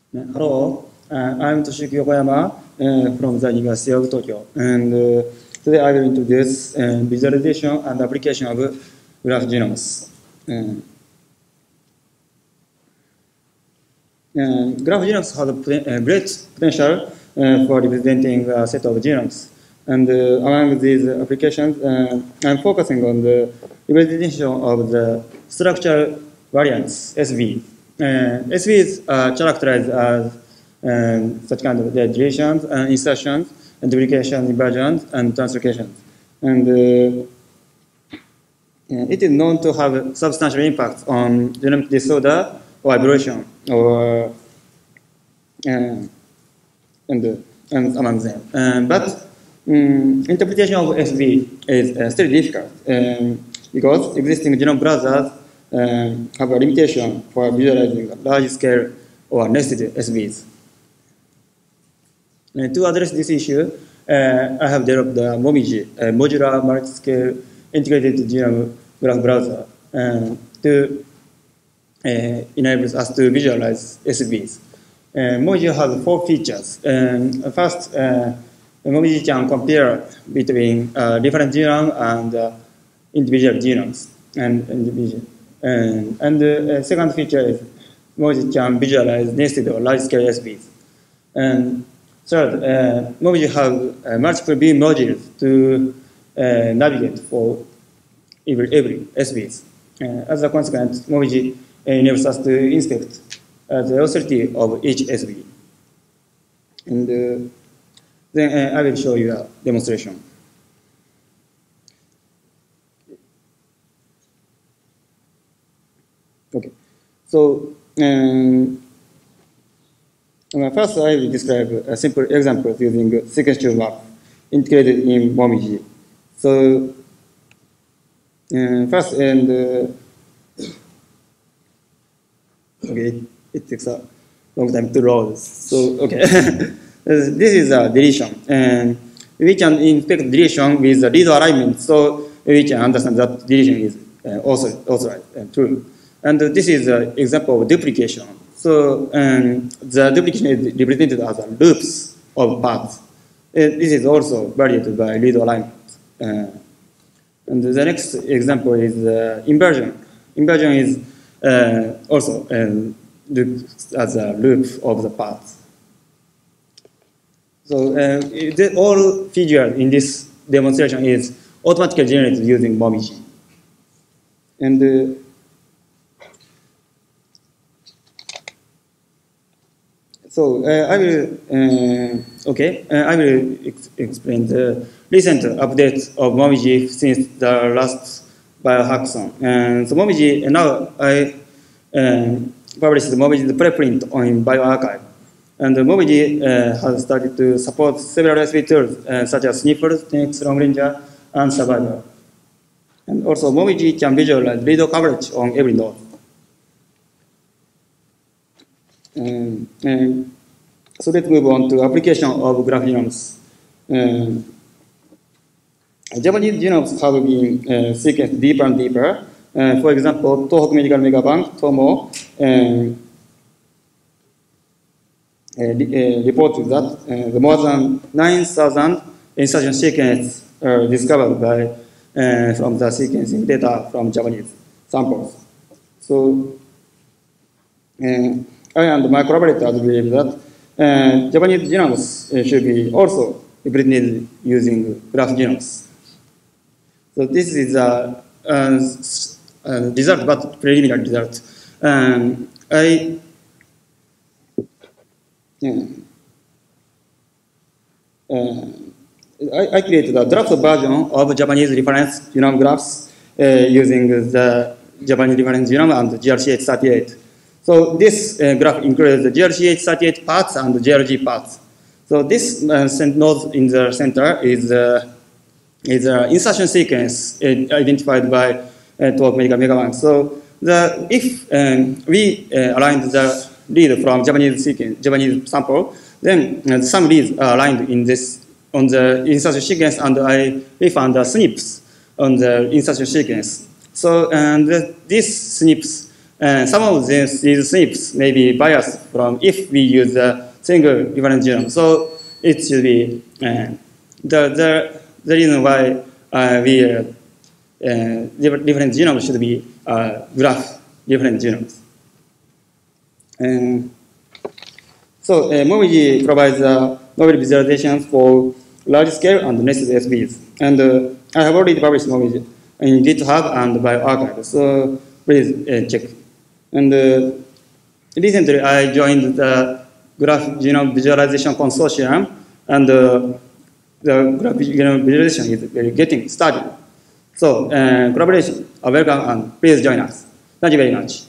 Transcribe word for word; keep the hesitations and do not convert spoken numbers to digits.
Hello, uh, I'm Toshiyuki Yokoyama uh, from the University of Tokyo, and uh, today I will introduce uh, visualization and application of graph genomes. Uh, uh, graph genomes have a uh, great potential uh, for representing a set of genomes, and uh, among these applications, uh, I'm focusing on the representation of the structural variants S V. Uh, S Vs are characterized as um, such kind of deletions, uh, insertions, and duplications, inversions, and translocations. And uh, it is known to have substantial impacts on genomic disorder or evolution, or uh, and, uh, and among them. Um, but um, interpretation of S V is uh, still difficult um, because existing genome browsers Um, have a limitation for visualizing large-scale or nested S Vs. Uh, to address this issue, uh, I have developed the Momiji, a modular multi-scale integrated genome graph browser, um, to uh, enable us to visualize S Vs. Uh, Momiji has four features. Um, first, uh, Momiji can compare between uh, different genomes and uh, individual genomes and individual. Um, and the uh, second feature is Momiji can visualize nested or large-scale S Vs. And third, uh, Momiji have uh, multiple beam modules to uh, navigate for every, every S Vs. Uh, as a consequence, Momiji uh, enables us to inspect uh, the velocity of each S V. And uh, then uh, I will show you a demonstration. Okay, so um, first I will describe a simple example using sequential map integrated in Momiji. So uh, first, and uh, okay, it takes a long time to load. So okay, this is a deletion, and we can inspect deletion with the read alignment, so we can understand that deletion is uh, also also right and true. And this is an example of duplication. So um, the duplication is represented as loops of paths. Uh, this is also varied by read alignment. Uh, and the next example is uh, inversion. Inversion is uh, also um, as a loop of the paths. So uh, the, all figure in this demonstration is automatically generated using Momiji. And uh, So uh, I will uh, okay. Uh, I will ex explain the recent updates of Momiji since the last BioHackathon. And so Momiji, and now I um, published the Momiji preprint on BioArchive. And the Momiji uh, has started to support several S V tools uh, such as sniffers, text, long ranger, and survivor. And also Momiji can visualize read coverage on every node. Um, um, so let's move on to application of graph genomes. Um, Japanese genomes have been uh, sequenced deeper and deeper. Uh, for example, Tohoku Medical Megabank, TOMO, um, uh, uh, reported that uh, the more than nine thousand insertion sequences are discovered by, uh, from the sequencing data from Japanese samples. So, uh, I and my collaborators believe that uh, Japanese genomes uh, should be also represented using graph genomes. So this is a, a, a result, but preliminary result. Um, I, yeah, uh, I, I created a draft version of Japanese reference genome graphs uh, using the Japanese reference genome and G R C H thirty-eight. So this uh, graph includes the G R C H thirty-eight parts and the G R G parts. So this uh, node in the center is uh, is an insertion sequence uh, identified by uh, Tohoku Medical Megabank. So the if um, we uh, align the read from Japanese sequence, Japanese sample, then uh, some reads are aligned in this on the insertion sequence, and I we found the S N Ps on the insertion sequence. So and the, these S N Ps And some of these, these S N Ps may be biased from if we use a single different genome. So it should be uh, the, the, the reason why uh, we uh, uh, different genomes should be uh, graph different genomes. And so uh, Momiji provides uh, novel visualizations for large scale and nested S Bs. And uh, I have already published Momiji in GitHub and BioHackathon, so please uh, check. And uh, recently I joined the Graph Genome Visualization Consortium, and uh, the Graph Genome Visualization is getting started. So uh, collaboration are welcome, and please join us. Thank you very much.